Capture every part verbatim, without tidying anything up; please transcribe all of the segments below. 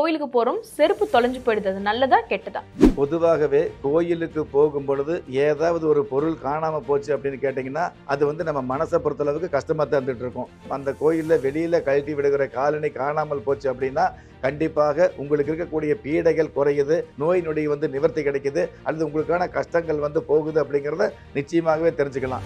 கோயிலுக்கு போறோம், செருப்பு தொலைஞ்சு போயிடுது. அது நல்லதா கெட்டதா? பொதுவாகவே கோயிலுக்கு போகும் பொழுது ஏதாவது ஒரு பொருள் காணாம போச்சு அப்படின்னு கேட்டிங்கன்னா, அது வந்து நம்ம மனசை பொறுத்தளவுக்கு கஷ்டமா தான் இருந்துட்டு இருக்கும். அந்த கோயில்ல வெளியில கழட்டி விடுகிற காலணி காணாமல் போச்சு அப்படின்னா, கண்டிப்பாக உங்களுக்கு இருக்கக்கூடிய பீடைகள் குறையுது, நோய் நொடி வந்து நிவர்த்தி கிடைக்குது, அல்லது உங்களுக்கான கஷ்டங்கள் வந்து போகுது அப்படிங்கிறத நிச்சயமாகவே தெரிஞ்சுக்கலாம்.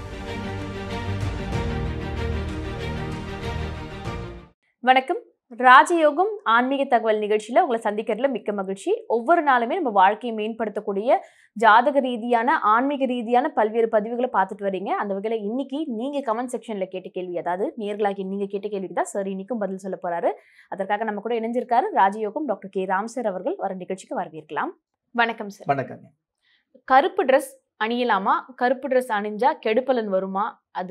வணக்கம். ராஜயோகம் ஆன்மீக தகவல் நிகழ்ச்சியில உங்களை சந்திக்கிறதுல மிக்க மகிழ்ச்சி. ஒவ்வொரு நாளுமே நம்ம வாழ்க்கையை மேம்படுத்தக்கூடிய ஜாதக ரீதியான, ஆன்மீக ரீதியான பல்வேறு பதிவுகளை பார்த்துட்டு வரீங்க. அந்த வகையில இன்னைக்கு நீங்க கமெண்ட் செக்ஷன்ல கேட்ட கேள்வி, அதாவது நேர்களாகி நீங்க கேட்ட கேள்விக்கு தான் சார் இன்னைக்கும் பதில் சொல்ல போறாரு. அதற்காக நம்ம கூட இணைஞ்சிருக்காரு ராஜயோகம் டாக்டர் கே ராம் சார் அவர்கள். வர நிகழ்ச்சிக்கு வரவேற்கலாம். வணக்கம் சார். வணக்கம். கருப்பு ட்ரெஸ் அணியலாமா? கருப்பு ட்ரெஸ் அணிஞ்சா கெடுப்பலன் வருமா? அது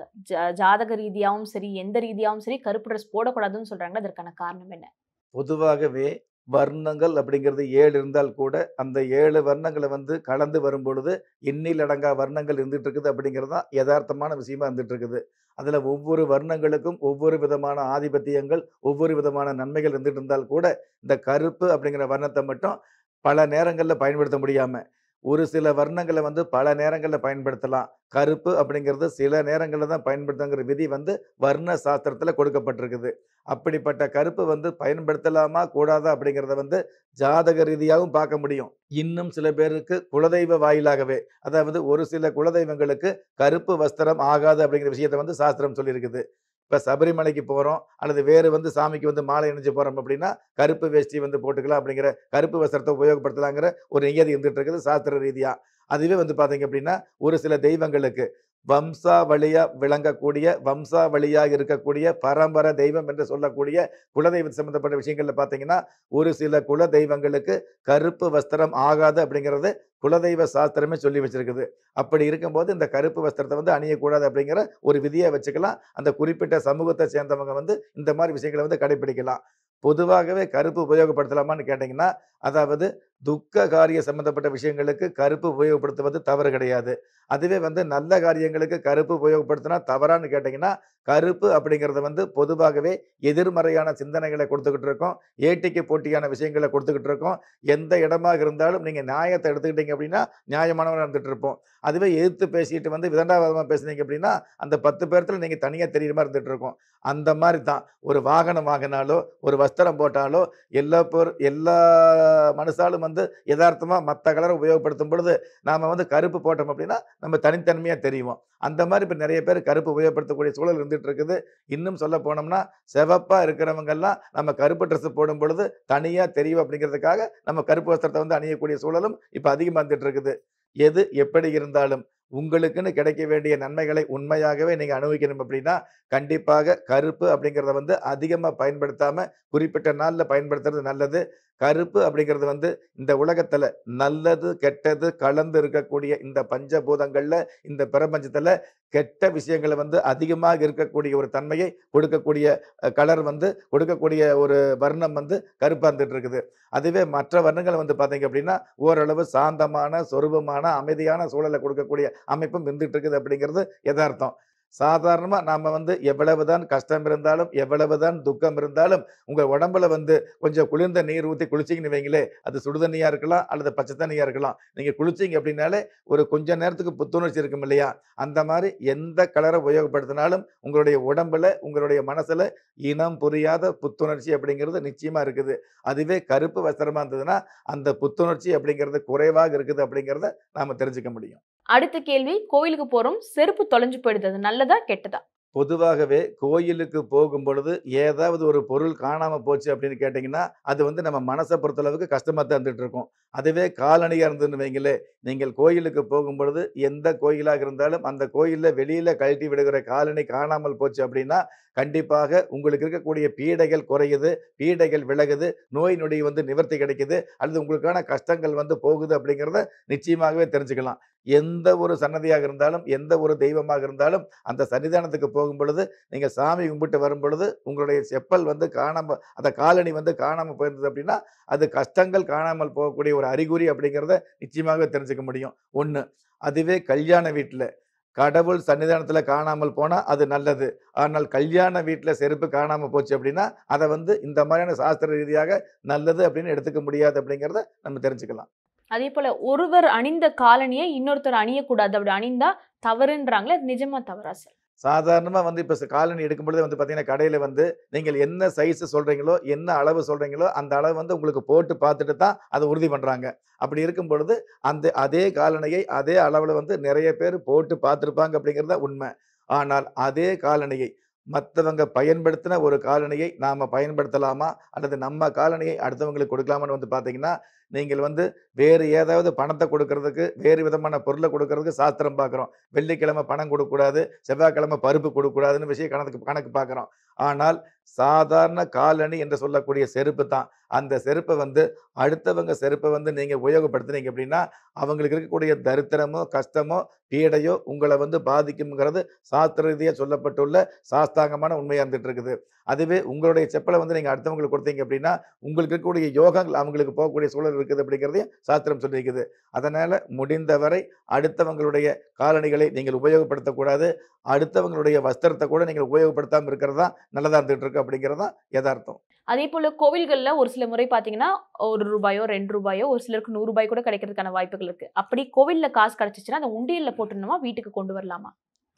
ஜாதக ரீதியாவும் சரி, எந்த ரீதியாவும் சரி கருப்பு ட்ரெஸ் போடக்கூடாதுன்னு சொல்றாங்க. அதற்கான காரணம் என்ன? பொதுவாகவே வர்ணங்கள் அப்படிங்கிறது ஏழு இருந்தால் கூட அந்த ஏழு வர்ணங்களை வந்து கலந்து வரும்பொழுது எண்ணில் அடங்கா வர்ணங்கள் இருந்துட்டு இருக்குது அப்படிங்கிறது தான் யதார்த்தமான விஷயமா இருந்துட்டு இருக்குது. அதுல ஒவ்வொரு வர்ணங்களுக்கும் ஒவ்வொரு விதமான ஆதிபத்தியங்கள், ஒவ்வொரு விதமான நன்மைகள் இருந்துட்டு இருந்தால் கூட இந்த கருப்பு அப்படிங்கிற வர்ணத்தை மட்டும் பல நேரங்கள்ல பயன்படுத்த முடியாம ஒரு சில வர்ணங்களை வந்து பல நேரங்கள்ல பயன்படுத்தலாம். கருப்பு அப்படிங்கிறது சில நேரங்கள்ல தான் பயன்படுத்தங்கிற விதி வந்து வர்ண சாஸ்திரத்துல கொடுக்கப்பட்டிருக்குது. அப்படிப்பட்ட கருப்பு வந்து பயன்படுத்தலாமா கூடாதா அப்படிங்கிறத வந்து ஜாதக ரீதியாகவும் பார்க்க முடியும். இன்னும் சில பேருக்கு குலதெய்வ வாயிலாகவே, அதாவது ஒரு சில குலதெய்வங்களுக்கு கருப்பு வஸ்திரம் ஆகாது அப்படிங்கிற விஷயத்த வந்து சாஸ்திரம் சொல்லியிருக்குது. இப்ப சபரிமலைக்கு போறோம், அல்லது வேறு வந்து சாமிக்கு வந்து மாலை அணிஞ்சு போறோம் அப்படின்னா, கருப்பு வேஷ்டி வந்து போட்டுக்கலாம் அப்படிங்கிற, கருப்பு வஸ்திரத்தை உபயோகப்படுத்தலாங்கிற ஒரு நியதி இருந்துட்டு இருக்குது சாஸ்திர ரீதியா. அதுவே வந்து பார்த்தீங்க அப்படின்னா, ஒரு சில தெய்வங்களுக்கு வம்சாவளியா விளங்கக்கூடிய, வம்சாவளியா இருக்கக்கூடிய பரம்பரை தெய்வம் என்று சொல்லக்கூடிய குலதெய்வம் சம்பந்தப்பட்ட விஷயங்கள்ல பார்த்தீங்கன்னா, ஒரு சில குல தெய்வங்களுக்கு கருப்பு வஸ்திரம் ஆகாது அப்படிங்கிறது குலதெய்வ சாஸ்திரமே சொல்லி வச்சிருக்குது. அப்படி இருக்கும்போது இந்த கருப்பு வஸ்திரத்தை வந்து அணியக்கூடாது அப்படிங்கிற ஒரு விதியை வச்சுக்கலாம். அந்த குறிப்பிட்ட சமூகத்தை சேர்ந்தவங்க வந்து இந்த மாதிரி விஷயங்களை வந்து கடைபிடிக்கலாம். பொதுவாகவே கருப்பு உபயோகப்படுத்தலாமான்னு கேட்டீங்கன்னா, அதாவது துக்க காரிய சம்பந்தப்பட்ட விஷயங்களுக்கு கருப்பு உபயோகப்படுத்துவது தவறு கிடையாது. அதுவே வந்து நல்ல காரியங்களுக்கு கருப்பு உபயோகப்படுத்தினா தவறான்னு கேட்டீங்கன்னா, கருப்பு அப்படிங்கிறது வந்து பொதுவாகவே எதிர்மறையான சிந்தனைகளை கொடுத்துக்கிட்டு இருக்கோம். ஏட்டிக்கு போட்டியான விஷயங்களை கொடுத்துக்கிட்டு இருக்கோம். எந்த இடமாக இருந்தாலும் நீங்க நியாயத்தை எடுத்துக்கிட்டீங்க அப்படின்னா, நியாயமானவரா இருந்துட்டு இருப்போம். அதுவே எதிர்த்து பேசிட்டு வந்து விதண்டாவாதமா பேசுனீங்க அப்படின்னா, அந்த பத்து பேர்த்துல நீங்க தனியா தெரியிற மாரி இருந்துட்டு இருக்கும். அந்த மாரி தான் ஒரு வாகனம் வாங்கினாலோ, ஒரு வஸ்திரம் போட்டாலோ, எல்லா பொரு எல்லா மனுஷாலும் வந்து எதார்த்தமா மத்த கலரை உபயோகப்படுத்தும் பொழுது, நாம வந்து கருப்பு போட்டோம் அப்படின்னா, நம்ம தனித்தன்மையா தெரிவோம். அந்த மாரி இப்ப நெறைய பேர் கருப்பு உபயோகப்படுத்தக்கூடிய சூழல் இருந்துட்டு இருக்குது. இன்னும் சொல்ல போனோம்னா, சிவப்பா இருக்கிறவங்கெல்லாம் நம்ம கருப்பு ட்ரெஸ் போடும் பொழுது தனியா தெரியும் அப்படிங்கிறதுக்காக, நம்ம கருப்பு வஸ்திரத்த வந்து அணியக்கூடிய சூழலும் இப்ப அதிகமா வந்துட்டு இருக்குது. எது எப்படி இருந்தாலும், உங்களுக்குன்னு கிடைக்க வேண்டிய நன்மைகளை உண்மையாகவே நீங்க அனுபவிக்கணும் அப்படின்னா, கண்டிப்பாக கருப்பு அப்படிங்கிறத வந்து அதிகமா பயன்படுத்தாம, குறிப்பிட்ட நாள்ல பயன்படுத்துறது நல்லது. கருப்பு அப்படிங்கிறது வந்து இந்த உலகத்துல நல்லது, கெட்டது கலந்து இருக்கக்கூடிய இந்த பஞ்சபூதங்கள்ல, இந்த பிரபஞ்சத்துல கெட்ட விஷயங்கள வந்து அதிகமாக இருக்கக்கூடிய ஒரு தன்மையை கொடுக்கக்கூடிய அ கலர் வந்து கொடுக்கக்கூடிய ஒரு வர்ணம் வந்து கருப்பா இருந்துட்டு இருக்குது. அதுவே மற்ற வர்ணங்கள் வந்து பார்த்தீங்க அப்படின்னா, ஓரளவு சாந்தமான, சொரூபமான, அமைதியான சூழல கொடுக்கக்கூடிய அமைப்பும் இருந்துட்டு இருக்குது அப்படிங்கிறது எதார்த்தம். சாதாரணமா நாம வந்து எவ்வளவுதான் கஷ்டம் இருந்தாலும், எவ்வளவுதான் துக்கம் இருந்தாலும், உங்க உடம்புல வந்து கொஞ்சம் குளிர்ந்த நீர் ஊத்தி குளிச்சீங்கன்னு வைங்களேன், அது சுடு தண்ணியா இருக்கலாம், அல்லது பச்சை தண்ணியா இருக்கலாம். நீங்க குளிச்சீங்க அப்படின்னாலே, ஒரு கொஞ்ச நேரத்துக்கு புத்துணர்ச்சி இருக்கும் இல்லையா? அந்த மாரி எந்த கலர உபயோகப்படுத்தினாலும், உங்களுடைய உடம்புல, உங்களுடைய மனசுல இனம் புரியாத புத்துணர்ச்சி அப்படிங்கிறது நிச்சயமா இருக்குது. அதுவே கருப்பு வஸ்திரமா இருந்ததுன்னா, அந்த புத்துணர்ச்சி அப்படிங்கிறது குறைவாக இருக்குது அப்படிங்கிறத நாம தெரிஞ்சுக்க முடியும். அடுத்த கேள்வி, கோயிலுக்கு போறோம், செருப்பு தொலைஞ்சு போயிடுது. அது நல்லதா கெட்டதா? பொதுவாகவே கோயிலுக்கு போகும் பொழுது ஏதாவது ஒரு பொருள் காணாம போச்சு அப்படின்னு கேட்டீங்கன்னா, அது வந்து நம்ம மனச பொறுத்தளவுக்கு கஷ்டமா தான் இருந்துட்டு இருக்கும். அதுவே காலணியா இருந்ததுன்னு வைங்களேன், நீங்கள் கோயிலுக்கு போகும்பொழுது எந்த கோயிலாக இருந்தாலும் அந்த கோயில்ல வெளியில கழட்டி விடுகிற காலணி காணாமல் போச்சு அப்படின்னா, கண்டிப்பாக உங்களுக்கு இருக்கக்கூடிய பீடைகள் குறையுது, பீடைகள் விலகுது, நோய் நொடி வந்து நிவர்த்தி கிடைக்குது, அல்லது உங்களுக்கான கஷ்டங்கள் வந்து போகுது அப்படிங்கிறத நிச்சயமாகவே தெரிஞ்சுக்கலாம். எந்த ஒரு சன்னதியாக இருந்தாலும், எந்த ஒரு தெய்வமாக இருந்தாலும், அந்த சன்னிதானத்துக்கு போகும்பொழுது, நீங்க சாமி கும்பிட்டு வரும்பொழுது, உங்களுடைய செப்பல் வந்து காணாம அந்த காலணி வந்து காணாம போயிருந்தது அப்படின்னா, அது கஷ்டங்கள் காணாமல் போகக்கூடிய ஒரு அறிகுறி அப்படிங்கிறத நிச்சயமாகவே தெரிஞ்சுக்க முடியும். ஒன்று. அதுவே கல்யாண வீட்ல கடவுள் சன்னிதானத்துல காணாமல் போனா அது நல்லது. ஆனால் கல்யாண வீட்ல செருப்பு காணாம போச்சு அப்படின்னா, அத வந்து இந்த மாதிரியான சாஸ்திர ரீதியாக நல்லது அப்படின்னு எடுத்துக்க முடியாது அப்படிங்கிறத நம்ம தெரிஞ்சுக்கலாம். அதே போல ஒருவர் அணிந்த காலணியை இன்னொருத்தர் அணியக்கூடாது. அப்படி அணிந்தா தவறுன்றாங்களே, அது நிஜமா தவறா சார்? சாதாரணமா வந்து இப்ப ஸ் காலணி எடுக்கும்பொழுதே வந்து பார்த்தீங்கன்னா, கடையில வந்து நீங்கள் என்ன சைஸ் சொல்றீங்களோ, என்ன அளவு சொல்றீங்களோ, அந்த அளவு வந்து உங்களுக்கு போட்டு பார்த்துட்டு தான் அத உறுதி பண்றாங்க. அப்படி இருக்கும் பொழுது, அந்த அதே காலணியை அதே அளவுல வந்து நெறைய பேரு போட்டு பார்த்திருப்பாங்க அப்படிங்கிறது தான் உண்ம. ஆனால் அதே காலணியை மத்தவங்க பயன்படுத்தின ஒரு காலணியை நாம பயன்படுத்தலாமா? அல்லது நம்ம காலணியை அடுத்தவங்களுக்கு கொடுக்கலாமான்னு வந்து பார்த்தீங்கன்னா, நீங்கள் வந்து வேறு ஏதாவது பணத்த கொடுக்கறதுக்கு, வேறு விதமான பொருள கொடுக்கறதுக்கு சாஸ்திரம் பார்க்கிறோம். வெள்ளிக்கிழமை பணம் கொடுக்கக்கூடாது, செவ்வாய்க்கிழமை பருப்பு கொடுக்கக்கூடாதுன்னு விஷயம் கணக்கு கணக்கு பார்க்கிறோம். ஆனால் சாதாரண காலணி என்று சொல்லக்கூடிய செருப்பு தான். அந்த செருப்ப வந்து அடுத்தவங்க செருப்ப வந்து நீங்க உபயோகப்படுத்துனீங்க அப்படின்னா, அவங்களுக்கு இருக்கக்கூடிய தரித்திரமோ, கஷ்டமோ, பீடையோ உங்கள வந்து பாதிக்கும்ங்கிறது சாஸ்திர ரீதியா சொல்லப்பட்டுள்ள சாஸ்தாங்கமான உண்மையா இருந்துட்டு இருக்குது. அதுவே உங்களுடைய செப்பல வந்து நீங்க அடுத்தவங்களுக்கு கொடுத்தீங்க அப்படின்னா, உங்களுக்கு இருக்கக்கூடிய யோகங்கள் அவங்களுக்கு போகக்கூடிய சூழல் இருக்குது அப்படிங்கிறதையும் சாஸ்திரம் சொல்லியிருக்குது. அதனால முடிந்தவரை அடுத்தவங்களுடைய காலணிகளை நீங்கள் உபயோகப்படுத்தக்கூடாது. அடுத்தவங்களுடைய வஸ்திரத்த கூட நீங்கள் உபயோகப்படுத்தாம இருக்கிறது தான் நல்லதா இருந்துட்டு இருக்கு அப்படிங்கிறது தான் எதார்த்தம். அதே போல கோவில்கள்ல ஒரு சில முறை பார்த்தீங்கன்னா, ரூ. ஒரு ரூ. ரெண்டு ஒரு சிலருக்கு ரூ. நூறு கூட கிடைக்கிறதுக்கான வாய்ப்புகள் இருக்கு. அப்படி கோவில்ல காசு கிடைச்சுச்சுன்னா, அந்த உண்டியல்ல போட்டுறணுமா? வீட்டுக்கு கொண்டு வரலாமா?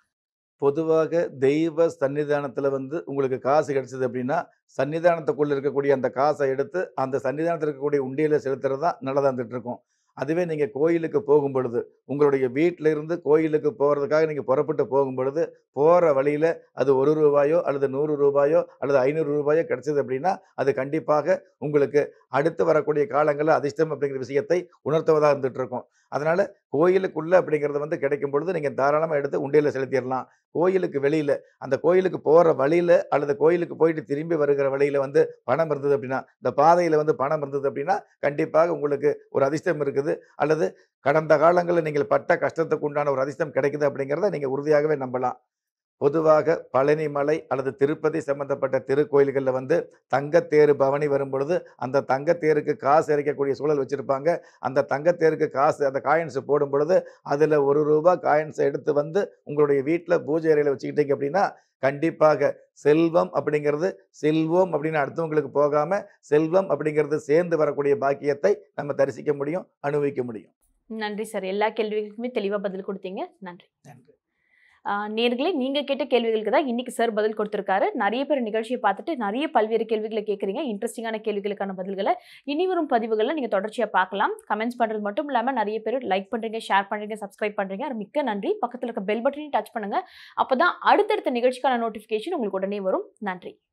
பொதுவாக தெய்வ சன்னிதானத்துல வந்து உங்களுக்கு காசு கிடைச்சது அப்படின்னா, சன்னிதானத்துக்குள்ள இருக்கக்கூடிய அந்த காச எடுத்து, அந்த சன்னிதானத்துல இருக்கக்கூடிய உண்டியல்ல செலுத்துறது தான் நல்லதா இருந்துட்டு இருக்கும். அதுவே நீங்க கோயிலுக்கு போகும்பொழுது, உங்களுடைய வீட்ல இருந்து கோயிலுக்கு போறதுக்காக நீங்க புறப்பட்டு போகும்பொழுது, போற வழியில அது ரூ. ஒரு அல்லது ரூ. நூறு அல்லது ரூ. ஐநூறு கிடைச்சது அப்படின்னா, அது கண்டிப்பாக உங்களுக்கு அடுத்து வரக்கூடிய காலங்கள்ல அதிர்ஷ்டம் அப்படிங்கிற விஷயத்தை உணர்த்துவதா இருந்துட்டு இருக்கும். அதனால கோயிலுக்குள்ள அப்படிங்கிறது வந்து கிடைக்கும் பொழுது, நீங்க தாராளமா எடுத்து உண்டியல்ல செலுத்திறலாம். கோயிலுக்கு வெளியில, அந்த கோயிலுக்கு போற வழியில அல்லது கோயிலுக்கு போயிட்டு திரும்பி வருகிற வழியில வந்து பணம் இருந்தது அப்படின்னா, இந்த பாதையில வந்து பணம் இருந்தது அப்படின்னா, கண்டிப்பாக உங்களுக்கு ஒரு அதிர்ஷ்டம் இருக்குது. அல்லது கடந்த காலங்கள்ல நீங்கள் பட்ட கஷ்டத்துக்கு உண்டான ஒரு அதிர்ஷ்டம் கிடைக்குது அப்படிங்கிறத நீங்க உறுதியாகவே நம்பலாம். பொதுவாக பழனி மலை அல்லது திருப்பதி சம்பந்தப்பட்ட திருக்கோயில்கள்ல வந்து தங்கத்தேரு பவனி வரும்பொழுது, அந்த தங்கத்தேருக்கு காசு இறைக்கக்கூடிய சூழல் வச்சிருப்பாங்க. அந்த தங்கத்தேருக்கு காசு அந்த காயின்ஸ் போடும்பொழுது, அதுல ரூ. ஒரு காயின்ஸ எடுத்து வந்து உங்களுடைய வீட்ல பூஜை அறையில வச்சுக்கிட்டீங்க அப்படின்னா, கண்டிப்பாக செல்வம் அப்படிங்கிறது செல்வோம் அப்படின்னு அடுத்தவங்களுக்கு போகாம, செல்வம் அப்படிங்கிறது சேர்ந்து வரக்கூடிய பாக்கியத்தை நம்ம தரிசிக்க முடியும், அனுபவிக்க முடியும். நன்றி சார். எல்லா கேள்விகளுக்குமே தெளிவா பதில் குடுத்தீங்க. நன்றி. நன்றி. ஆ நேயர்களே, நீங்க கேட்ட கேள்விகளுக்கு தான் இன்னைக்கு சார் பதில் கொடுத்திருக்காரு. நெறைய பேர் நிகழ்ச்சிய பார்த்துட்டு நெறைய பல்வேறு கேள்விகள கேட்கிறீங்க. இன்ட்ரஸ்டிங்கான கேள்விகளுக்கான பதில்கள இனி வரும் பதிவுகள்ல நீங்க தொடர்ச்சியா பார்க்கலாம். கமெண்ட்ஸ் பண்றது மட்டும் இல்லாம நெறைய பேர் லைக் பண்றீங்க, ஷேர் பண்றீங்க, சப்ஸ்கிரைப் பண்றீங்க. மிக்க நன்றி. பக்கத்துல இருக்க பெல் பட்டனையும் டச் பண்ணுங்க. அப்பதான் அடுத்தடுத்த நிகழ்ச்சிக்கான நோட்டிஃபிகேஷன் உங்களுக்கு உடனே வரும். நன்றி.